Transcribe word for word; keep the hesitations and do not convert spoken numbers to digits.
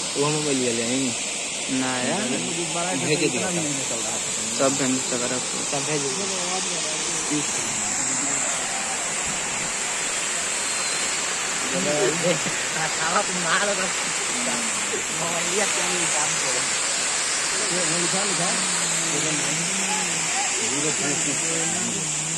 वो मोबाइल ले लेंगे ना यार भेज दिया सब भेज सकर सब भेज खावा मार तो मोबाइल ये क्या काम करो ये लिखा लिखा